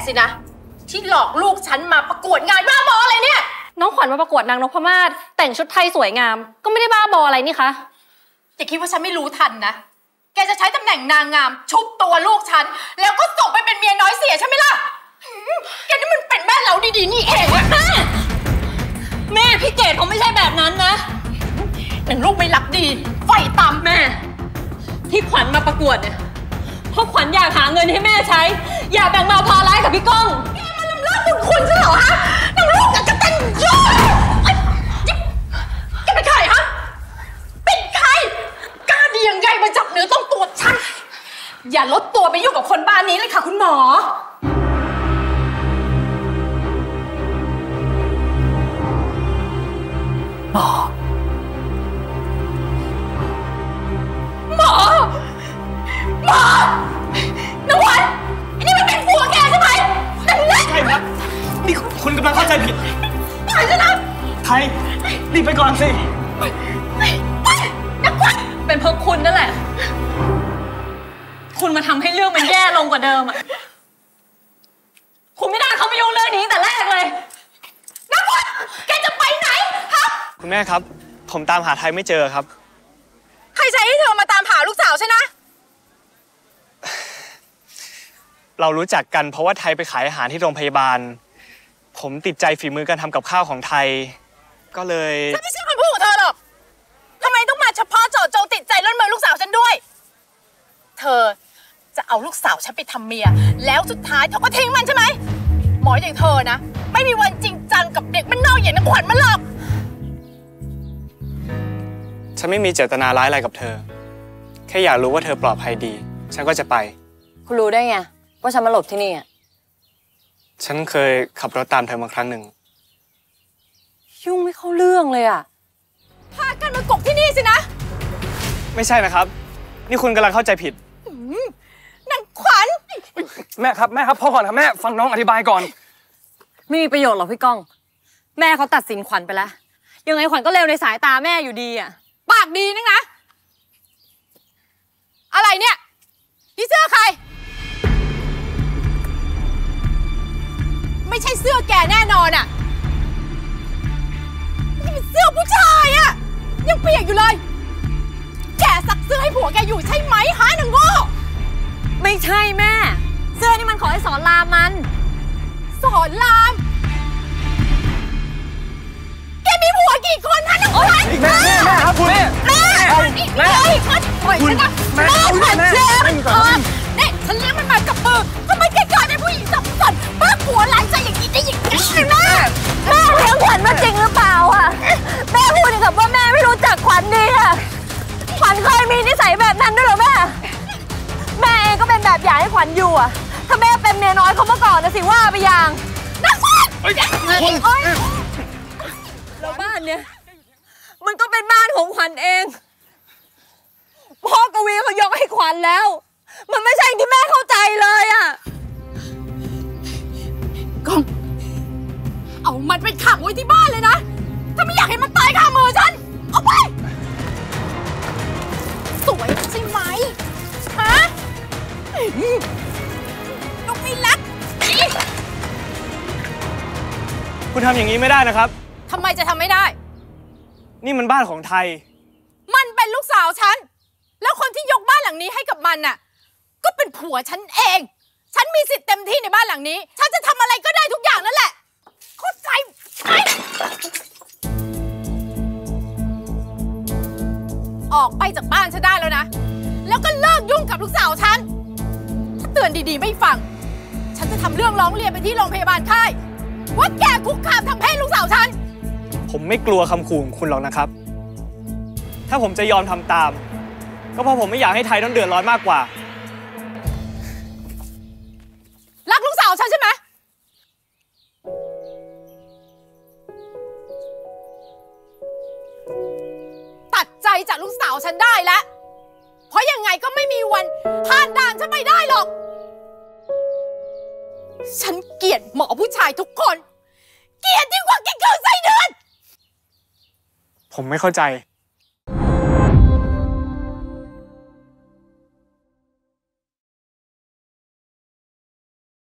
สินะที่หลอกลูกฉันมาประกวดงานบ้าบออะไรเนี่ยน้องขวัญมาประกวดนางนพมาศแต่งชุดไทยสวยงามก็ไม่ได้บ้าบออะไรนี่คะอย่าคิดว่าฉันไม่รู้ทันนะแกจะใช้ตำแหน่งนางงามชุบตัวลูกฉันแล้วก็ส่งไปเป็นเมียน้อยเสียใช่ไหมล่ะแกนี่มันเป็นแม่เราดีๆนี่เองอะแม่พี่เกดเขาไม่ใช่แบบนั้นนะแต่ลูกไม่รักดีไฟต่ำแม่ที่ขวัญมาประกวดเนี่ยเพราะขวัญอยากหาเงินให้แม่ใช้อยากแบ่งเบาภาระกับพี่ก้องแกมาลำเลิกบุญคุณใช่เหรอฮะนางลูกอยากจะแต่งยอดแกเป็นใครฮะเป็นใครกล้าดียังไงมาจับเนื้อต้องตัวฉันอย่าลดตัวไปยุ่งกับคนบ้านนี้เลยค่ะคุณหมอหมอน้องวันไอ้นี่มันเป็นผัวแกใช่ไหมนั่นแหละใช่ครับนี่คุณกำลังเข้าใจผิดปล่อยฉันนะไทยรีบไปก่อนสินักวันเป็นเพราะคุณนั่นแหละคุณมาทำให้เรื่องมันแย่ลงกว่าเดิมอ่ะคุณไม่น่าเข้ามายุ่งเรื่องนี้แต่แรกเลยนักวันแกจะไปไหนฮะคุณแม่ครับผมตามหาไทยไม่เจอครับใครใช้ให้เธอมาตามหาลูกสาวใช่นะเรารู้จักกันเพราะว่าไทยไปขายอาหารที่โรงพยาบาลผมติดใจฝีมือการทำกับข้าวของไทยก็เลยฉันไม่ใช่คนพูดของเธอหรอกทำไมต้องมาเฉพาะเจาะจงติดใจเรื่องเมืองลูกสาวฉันด้วยเธอจะเอาลูกสาวฉันไปทำเมียแล้วสุดท้ายเธอก็ทิ้งมันใช่ไหมหมออย่างเธอนะไม่มีวันจริงจังกับเด็กมันนอกอย่างนักขวัญมันหรอกฉันไม่มีเจตนาร้ายอะไรกับเธอแค่อยากรู้ว่าเธอปลอดภัยดีฉันก็จะไปคุณรู้ได้ไงว่าฉันมาหลบที่นี่อ่ะฉันเคยขับรถตามเธอมาครั้งหนึ่งยุ่งไม่เข้าเรื่องเลยอ่ะพากันมากบที่นี่สินะไม่ใช่นะครับนี่คุณกำลังเข้าใจผิดนางขวัญแม่ครับพ่อก่อนครับแม่ฟังน้องอธิบายก่อนไม่มีประโยชน์หรอกพี่ก้องแม่เขาตัดสินขวัญไปแล้วยังไงขวัญก็เลวในสายตาแม่อยู่ดีอ่ะปากดีนักนะอะไรเนี่ยนี่เสื้อใครไม่ใช่เสื้อแกแน่นอนอ่ะนี่เป็นเสื้อผู้ชายอ่ะยังเปียกอยู่เลยแกซักเสื้อให้ผัวแกอยู่ใช่ไหมฮะนางโง่ไม่ใช่แม่เสื้อนี่มันขอให้สอนรามมันสอนรามแกมีผัวกี่คนฮะนางโง่แม่ครับคุณแม่ปล่อยฉันนะแม่เชื่อมันเนี่ยฉันเลี้ยงมันมากับมือทำไมแกกลายเป็นผู้หญิงสับสนบ้าผัวหลานใจอย่างนี้ได้ยังไงแม่เลี้ยงขวัญมาจริงหรือเปล่าอ่ะแม่พูดกับว่าแม่ไม่รู้จักขวัญดีอ่ะขวัญเคยมีนิสัยแบบนั้นด้วยเหรอแม่เองก็เป็นแบบอย่างให้ขวัญอยู่อ่ะถ้าแม่เป็นเมียน้อยเขาเมื่อก่อนนะสิว่าไปอย่างนักขวัญแล้วบ้านเนี่ยมันก็เป็นบ้านของขวัญเองพ่อกวีเขายกให้ขวัญแล้วมันไม่ใช่ที่แม่เข้าใจเลยอ่ะก้องเอามันไปขังไว้ที่บ้านเลยนะถ้าไม่อยากให้มันตายคามือฉันเอาไปสวยใช่ไหมฮะลูกไม่รักคุณทำอย่างนี้ไม่ได้นะครับทำไมจะทำไม่ได้นี่มันบ้านของไทยมันเป็นลูกสาวฉันแล้วคนที่ยกบ้านหลังนี้ให้กับมันน่ะก็เป็นผัวฉันเองฉันมีสิทธิ์เต็มที่ในบ้านหลังนี้ฉันจะทำอะไรก็ได้ทุกอย่างนั่นแหละเข้าใจไหมออกไปจากบ้านฉันได้แล้วนะแล้วก็เลิกยุ่งกับลูกสาวฉันถ้าเตือนดีๆไม่ฟังฉันจะทำเรื่องร้องเรียนไปที่โรงพยาบาลค่ายว่าแกคุกคามทางเพศลูกสาวฉันผมไม่กลัวคำขู่ของคุณหรอกนะครับถ้าผมจะยอมทำตามก็เพราะผมไม่อยากให้ไทยต้องเดือดร้อนมากกว่ารักลูกสาวฉันใช่ไหมตัดใจจากลูกสาวฉันได้แล้วเพราะยังไงก็ไม่มีวันผ่านด่านฉันไม่ได้หรอกฉันเกลียดหมอผู้ชายทุกคนเกลียดยิ่งกว่ากินข้าวไส้เดือนผมไม่เข้าใจ